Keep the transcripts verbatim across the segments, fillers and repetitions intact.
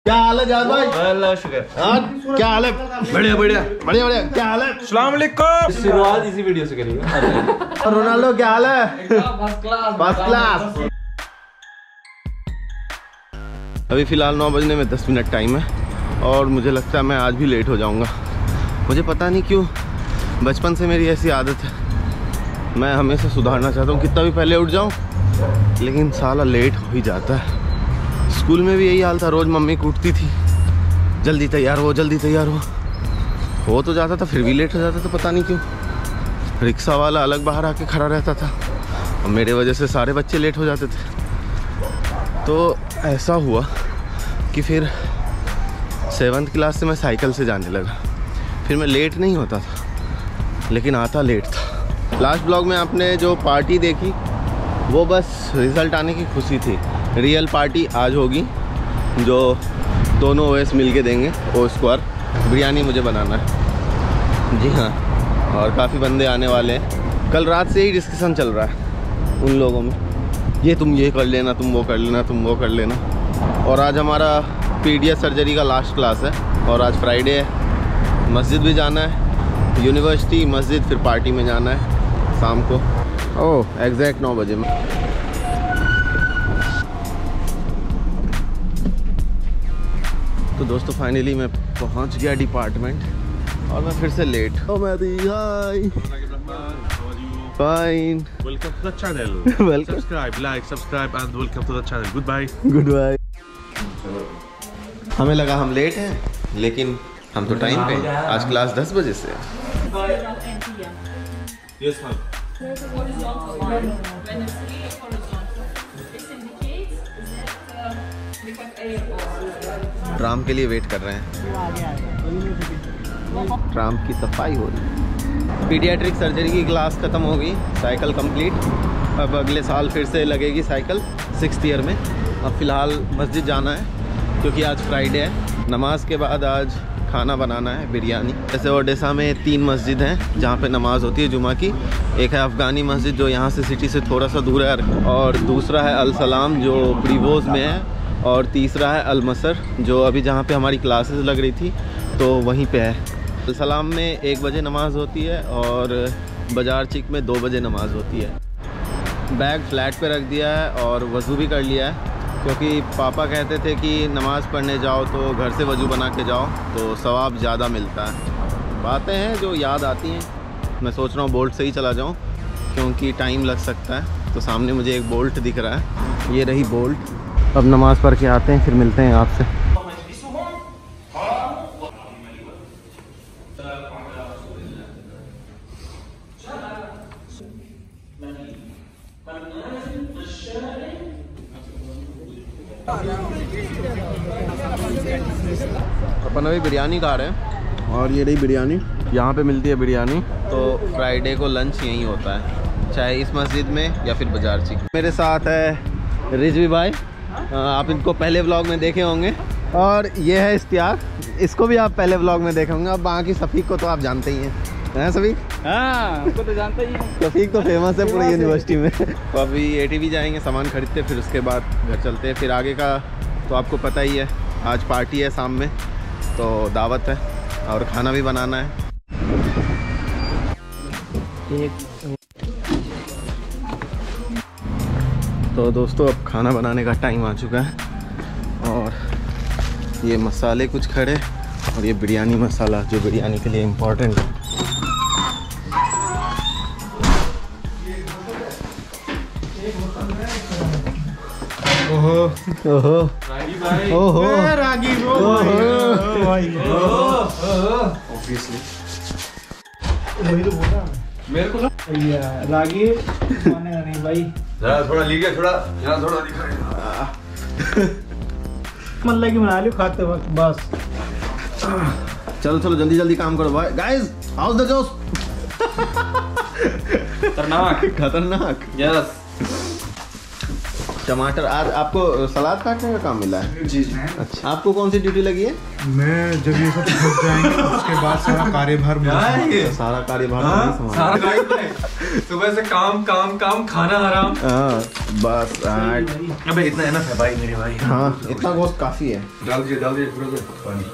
क्या हाल है जाद भाई? अल्लाह शुक्र। क्या हाल है? बढ़िया बढ़िया बढ़िया बढ़िया। क्या हाल है? अस्सलाम वालेकुम। शुरुआत इसी वीडियो से करिएगा। और रोनाल्डो क्या हाल है? First class first class. अभी फिलहाल नौ बजने में दस मिनट टाइम है और मुझे लगता है मैं आज भी लेट हो जाऊंगा। मुझे पता नहीं क्यों, बचपन से मेरी ऐसी आदत है। मैं हमेशा सुधारना चाहता हूँ, कितना भी पहले उठ जाऊँ लेकिन साला लेट हो ही जाता है। स्कूल में भी यही हाल था, रोज़ मम्मी कूटती थी, जल्दी तैयार हो जल्दी तैयार हो हो तो जाता था फिर भी लेट हो जाता था। पता नहीं क्यों। रिक्शा वाला अलग बाहर आके खड़ा रहता था और मेरे वजह से सारे बच्चे लेट हो जाते थे। तो ऐसा हुआ कि फिर सेवन्थ क्लास से मैं साइकिल से जाने लगा। फिर मैं लेट नहीं होता था लेकिन आता लेट था। लास्ट ब्लॉग में आपने जो पार्टी देखी वो बस रिज़ल्ट आने की खुशी थी। रियल पार्टी आज होगी जो दोनों ओएस मिल के देंगे। ओ स्क्वायर बिरयानी मुझे बनाना है। जी हाँ, और काफ़ी बंदे आने वाले हैं। कल रात से ही डिस्कशन चल रहा है उन लोगों में, ये तुम ये कर लेना, तुम वो कर लेना, तुम वो कर लेना। और आज हमारा पीडिया सर्जरी का लास्ट क्लास है और आज फ्राइडे है। मस्जिद भी जाना है, यूनिवर्सिटी, मस्जिद, फिर पार्टी में जाना है शाम को। ओह एग्जैक्ट नौ बजे में। तो दोस्तों फाइनली मैं पहुंच गया डिपार्टमेंट और मैं फिर से लेट। ओ मेरी hi fine. Welcome to the channel. Welcome. Subscribe, like, subscribe, and welcome to the channel. Goodbye. Goodbye. हमें लगा हम लेट हैं लेकिन हम तो टाइम पे हैं। आज क्लास दस बजे से है। Yes, ma'am. ट्राम के लिए वेट कर रहे हैं। ट्राम की सफाई हो रही है। पीडियाट्रिक सर्जरी की क्लास ख़त्म हो गई, साइकिल कंप्लीट। अब अगले साल फिर से लगेगी साइकिल सिक्स्थ ईयर में। अब फ़िलहाल मस्जिद जाना है क्योंकि आज फ्राइडे है। नमाज के बाद आज खाना बनाना है बिरयानी। जैसे ओडेसा में तीन मस्जिद हैं जहाँ पे नमाज़ होती है जुमा की। एक है अफ़गानी मस्जिद जो यहाँ से सिटी से थोड़ा सा दूर है, और दूसरा है अल सलाम जो प्रीवोज में है, और तीसरा है अल मसर जो अभी जहाँ पे हमारी क्लासेस लग रही थी तो वहीं पे है। अल सलाम में एक बजे नमाज़ होती है और बाज़ार चिक में दो बजे नमाज़ होती है। बैग फ्लैट पे रख दिया है और वज़ू भी कर लिया है क्योंकि पापा कहते थे कि नमाज़ पढ़ने जाओ तो घर से वज़ू बना के जाओ तो सवाब ज़्यादा मिलता है। बातें हैं जो याद आती हैं। मैं सोच रहा हूँ बोल्ट से ही चला जाऊँ क्योंकि टाइम लग सकता है। तो सामने मुझे एक बोल्ट दिख रहा है, ये रही बोल्ट। अब नमाज़ पढ़ के आते हैं फिर मिलते हैं आपसे। अपन अभी बिरयानी खा रहे हैं और ये रही बिरयानी। यहाँ पे मिलती है बिरयानी। तो फ्राइडे को लंच यहीं होता है, चाहे इस मस्जिद में या फिर बाजार चिक। मेरे साथ है रिजवी भाई, आप इनको पहले व्लॉग में देखे होंगे, और ये है इश्तियाक, इसको भी आप पहले व्लॉग में देखे होंगे। अब बाकी सफ़ीक को तो आप जानते ही हैं, हैं सफ़ीक? हाँ, हमको तो जानते ही हैं। सफ़ीक तो फेमस है पूरी यूनिवर्सिटी में। तो अभी एटीवी जाएंगे, सामान खरीदते, फिर उसके बाद घर चलते हैं। फिर आगे का तो आपको पता ही है, आज पार्टी है शाम में तो दावत है और खाना भी बनाना है। एक तो दोस्तों अब खाना बनाने का टाइम आ चुका है और ये मसाले कुछ खड़े और ये बिरयानी मसाला जो बिरयानी के लिए इम्पोर्टेंट है। ओहो ओहो ओहो रागी ऑब्वियसली वही तो बोला मेरे को रागी मानेगा नहीं भाई। जरा थोड़ा लीजिए, थोड़ा यहाँ थोड़ा दिखाई। मतलब कि बना लो खाते वक्त बस। चलो चलो जल्दी जल्दी काम करो भाई। गाइस हाउस द जोश। खतरनाक खतरनाक। यस। टमाटर। आज आपको सलाद काटने का काम मिला है? जी जी। अच्छा, आपको कौन सी ड्यूटी लगी है? मैं जब ये सब थक जाएंगे उसके बाद सारा कार्यभार मुझे सारा कार्यभार सुबह से काम काम काम, खाना हराम। हाँ बस। अबे इतना है ना भाई मेरे भाई। हाँ इतना गोश्त काफी है। डाल दिए डाल दिए पूरा पानी।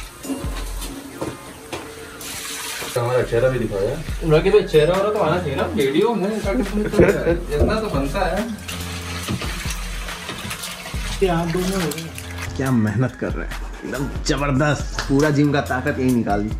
हमारा चेहरा भी दिखाया। उनके पे चेहरा वाला तो आना चाहिए ना वीडियो में, इतना तो बनता है। दोनों हो गए। क्या मेहनत कर रहे हैं, एकदम जबरदस्त। पूरा जिम का ताकत यही निकाल दी।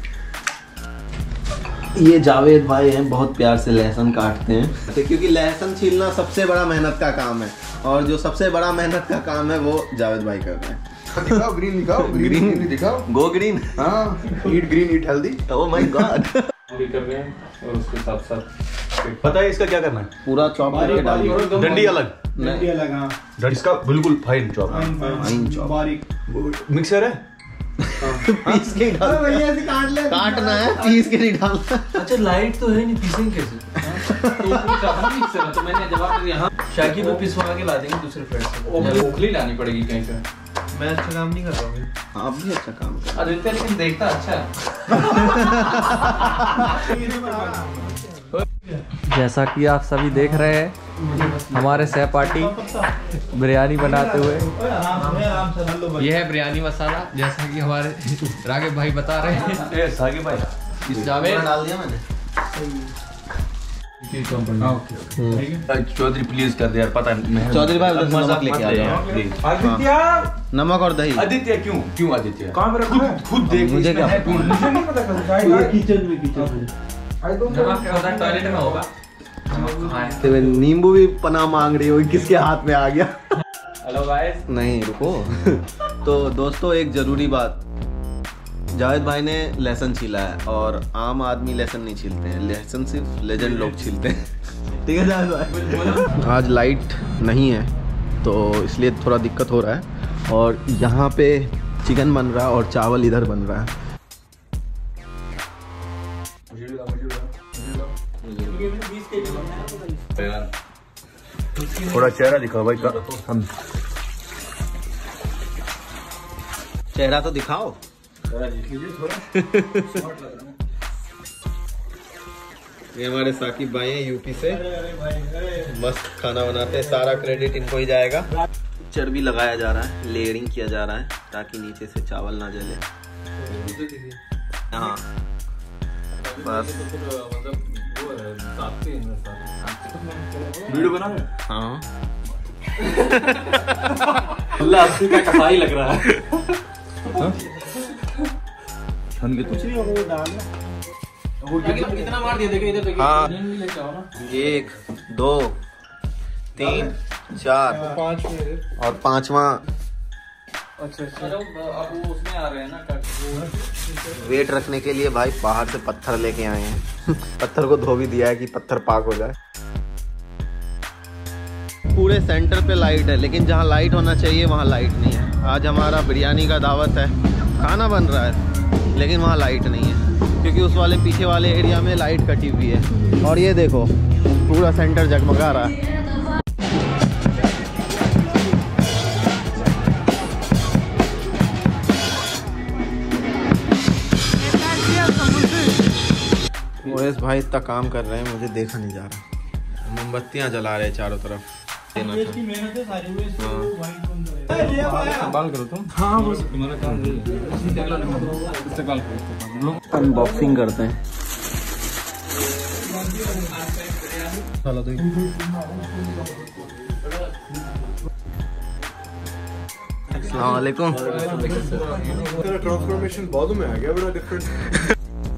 ये जावेद भाई हैं, बहुत प्यार से लहसुन काटते हैं, क्योंकि लहसुन छीलना सबसे बड़ा मेहनत का काम है, और जो सबसे बड़ा मेहनत का काम है वो जावेद भाई कर रहे हैं। दिखाओ ग्रीन दिखाओ, ग्रीन ग्रीन दिखाओ। Go green. हाँ, eat green eat healthy. Oh my god. भी कर रहे हैं और उसके साथ साथ पता है इसका क्या करना है? पूरा चॉप करके डाल दो। डंडी अलग, डंडी अलग। हाँ, डंडी इसका बिल्कुल फाइन चॉप। Fine chop. बारीक मिक्सर है, पीस के डाल। भैया से काट ले। काटना है, पीस के नहीं डालना। अच्छा लाइट तो है नहीं, पीसेंगे कैसे? तो मैंने जवाब दिया हाँ शाकी पे पिसवा के ला देंगे दूसरे फ्रेंड से। ओखली लानी पड़ेगी कहीं से। मैं अच्छा काम नहीं कर रहा हूँ। आप भी अच्छा काम कर। आदित्य लेकिन देखता अच्छा है। जैसा कि आप सभी देख रहे हैं, हमारे सहपाठी बिरयानी बनाते हुए। यह है बिरयानी मसाला, जैसा कि हमारे राघव भाई बता रहे हैं। सागे भाई इस जावेद डाल दिया मैंने। चौधरी प्लीज कर दे यार, पता है चौधरी भाई उधर से नमक लेके आ जाओ। आदित्य नमक और दही। आदित्य क्यों क्यों आदित्य कहाँ पे रखा है? खुद देख। मुझे क्या है, पता? मुझे नहीं पता कल किचन में किचन में टॉयलेट में होगा। तो नींबू भी पना मांग रही हो, किसके हाथ में आ गया? Hello guys. नहीं रुको। तो दोस्तों एक जरूरी बात, जावेद भाई ने लहसुन छीला है, और आम आदमी लहसुन नहीं छीलते हैं, लहसुन सिर्फ लेजेंड लोग छीलते हैं। ठीक है जावेद भाई? आज लाइट नहीं है तो इसलिए थोड़ा दिक्कत हो रहा है, और यहाँ पे चिकन बन रहा है और चावल इधर बन रहा है। थोड़ा चेहरा दिखाओ भाई का हम। चेहरा तो दिखाओ। ये हमारे साकिब भाई हैं यूपी से, मस्त खाना बनाते हैं, सारा क्रेडिट इनको ही जाएगा। चर्बी लगाया जा रहा है, लेयरिंग किया जा रहा है ताकि नीचे से चावल ना जले। हाँ बस। वीडियो बना रहे? हाँ अल्लाह अस्सी का कसाई लग रहा है। कुछ नहीं होगा, वो डाल कितना मार दिया देखिए, इधर देखिए। हाँ। लेके आओ ना। एक दो तीन चार पाँच और पांचवा अच्छा अच्छा। अब वो उसमें आ रहे हैं ना, वेट रखने के लिए भाई बाहर से पत्थर लेके आए हैं। पत्थर को धो भी दिया है कि पत्थर पाक हो जाए। पूरे सेंटर पे लाइट है, लेकिन जहाँ लाइट होना चाहिए वहाँ लाइट नहीं है। आज हमारा बिरयानी का दावत है, खाना बन रहा है, लेकिन वहाँ लाइट नहीं है, क्योंकि उस वाले पीछे वाले एरिया में लाइट कटी हुई है। और ये देखो पूरा सेंटर जगमगा रहा है। ओएस भाई इतना काम कर रहे हैं, मुझे देखा नहीं जा रहा। मोमबत्तियां जला रहे हैं चारों तरफ। मेहनत है सारी हुई। बाल करो तुम। हाँ बस तुम्हारा काम नहीं है। इस्तेमाल करो। अनबॉक्सिंग करते हैं। अस्सलाम वालेकुम। ट्रांसफॉर्मेशन बाद में आ गया, बड़ा डिफरेंट।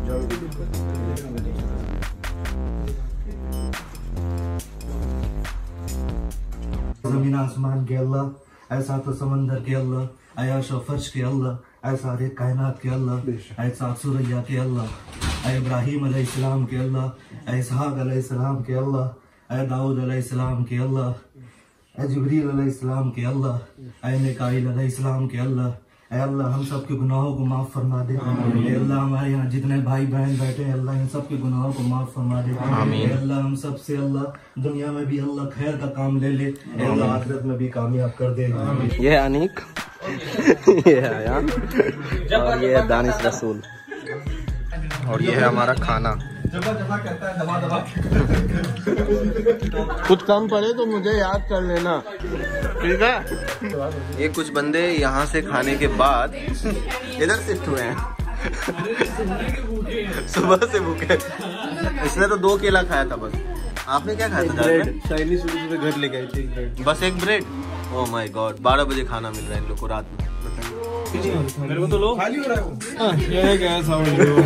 ज़मीन आसमान के अल्लाह, ऐसा तो समंदर के अल्लाह, आयाश और फर्श के अल्लाह, ऐसा रे कायनात के अल्लाह, ऐसा सुरैया के अल्लाह, ऐ इब्राहीम अलैहिस्सलाम के अल्लाह, ऐ इसहाक अलैहिस्सलाम के अल्लाह, ऐ दाऊद अलैहिस्सलाम के अल्लाह, ऐ जिब्रील अलैहिस्सलाम के अल्लाह, ऐ मिकाईल अलैहिस्सलाम के अल्लाह, ऐ अल्लाह हम सब के गुनाहों को माफ फरमा दे। ऐ अल्लाह हमारे यहाँ जितने भाई बहन बैठे हैं अल्लाह इन सब के गुनाहों को माफ फरमा दे। ऐ अल्लाह हम सब से अल्लाह दुनिया में भी अल्लाह खैर का काम ले ले, ऐ अल्लाह आखिरत में भी कामयाब कर दे। ये है अनीक, ये है अयान और ये है दानिश रसूल और ये है हमारा खाना। कुछ कम पड़े तो मुझे याद कर लेना, ठीक है। ये कुछ बंदे यहाँ से खाने के बाद इधर शिफ्ट हुए हैं सुबह से भूखे। इसने तो दो केला खाया था बस। आपने क्या खाया था? चाइनीज घर ले गए थे, बस एक ब्रेड। ओह माय गॉड, बारह बजे खाना मिल रहा है इन लोग को रात में। मेरे को तो लो खाली हो रहा है। ये क्या साउंड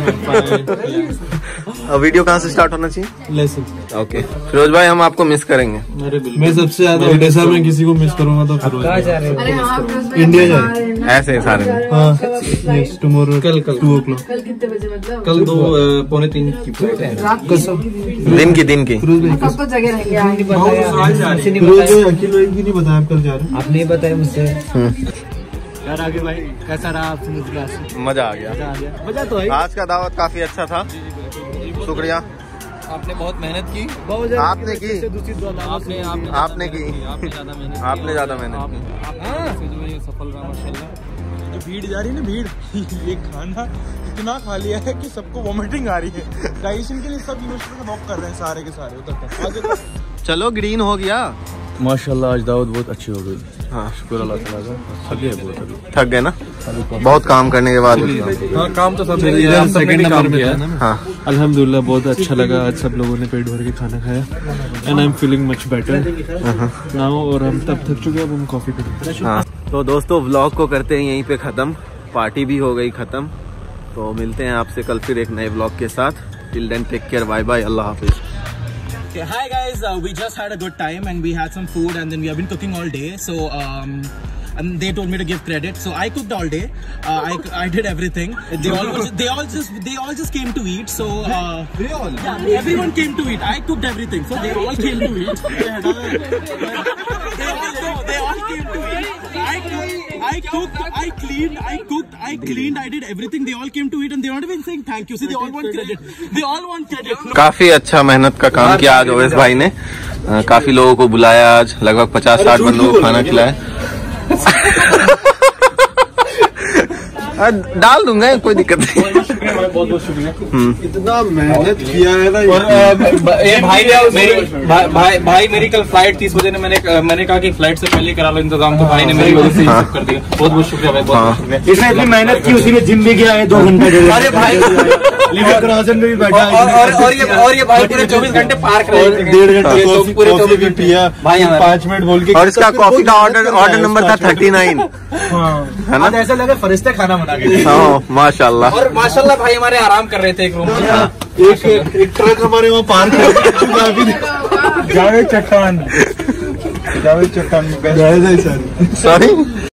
अब वीडियो कहाँ से स्टार्ट होना चाहिए? लेसन। ओके फिरोज भाई, हम आपको मिस करेंगे। मैं सबसे ज्यादा ओडिशा में किसी को मिस करूंगा तो फिरोज भाई। इंडिया जा रहे हैं ऐसे सारे। हाँ नेक्स्ट टुमारो कल कल टू ओ क्लॉक। कल कितने बजे? मतलब कल दो पौने तीन की फ्लाइट है। कसम दिन की दिन की सब तो जगह रहेंगे। अकेले एक भी नहीं बताया आप कल जा रहे हैं। आप नहीं बताए मुझसे। यार आगे भाई कैसा रहा आपसे मुझे? मजा आ गया। मजा आ गया। मजा तो है। आज का दावत काफी अच्छा था, शुक्रिया। आपने बहुत मेहनत की। आपने की आपने आपने आपने की आपने ज्यादा मेहनत आपने ज्यादा मेहनत की। जो ये सफल रहा माशाल्लाह। जो भीड़ जा रही है ना, भीड़ ये खाना इतना खा लिया है कि सबको वॉमिटिंग आ रही है। डाइजेशन के लिए सब यूनिवर्सिटी से वॉक कर रहे हैं सारे के सारे उधर तक। चलो ग्रीन हो गया माशाल्लाह। आज दावत बहुत अच्छी हो गई। हाँ शुक्र अल्लाह ताला का। थक गए बहुत अभी। थक गए ना बहुत काम करने के बाद। हाँ काम तो सब सेकंड नंबर में था ना। हाँ अल्हम्दुलिल्लाह बहुत अच्छा लगा। आज सब लोगों ने पेट भर के खाना खाया and I am feeling much better now. और हम तब थक चुके हैं, अब हम कॉफी पीते। हाँ तो दोस्तों व्लॉग को करते हैं यहीं पे खत्म। पार्टी भी हो गई खत्म, तो मिलते हैं आपसे कल फिर एक नए व्लॉग के साथ। Till then take care, bye bye, अल्लाह हाफिज। Okay, hi guys, uh, we just had a good time and we had some food and then we have been cooking all day. So um, and they told me to give credit. So I cooked all day. Uh, I, I did everything. They all they all just they all just came to eat. So uh, they all yeah, everyone came to eat. I cooked everything. So they all came to eat. they all no, they all came to eat. I cooked, I cooked, I cleaned, I cooked, I cleaned. I did everything. They all came to eat and they're not even saying thank you. See, they all want credit. They all want credit. काफी अच्छा मेहनत का काम किया आज Owais भाई ने। आ, काफी लोगों को बुलाया आज, लगभग पचास साठ बंदों को खाना खिलाया। डाल दूंगा, कोई दिक्कत नहीं। बहुत बहुत शुक्रिया। इतना मेहनत किया है ना। ये भाई ने मेरी भाई भाई मेरी कल फ्लाइट तीस बजे ने मैंने मैंने कहा कि फ्लाइट से पहले करा लो इंतजाम, तो भाई ने मेरी वजह से सब कर दिया। बहुत बहुत शुक्रिया भाई, बहुत बहुत शुक्रिया। इसने इतनी मेहनत की, उसी में जिम भी गया है दो घंटे। अरे भाई में भी बैठा है और और ये और ये भाई पूरे चौबीस घंटे पार्क रहे, डेढ़ घंटे पूरे कॉफी चौबीस भी घंटे पिया भाई पाँच मिनट बोल के। और इसका कॉफी का ऑर्डर ऑर्डर नंबर था थर्टी नाइन, है ना? ऐसा लगा फरिश्ते खाना बना के। हाँ माशाल्लाह। और माशाल्लाह भाई हमारे आराम कर रहे थे एक रूम में। एक एक ट्रक हमारे वहाँ पार्क है। जावेद चट्टान, जावेद चट्टान जावेद सर सॉरी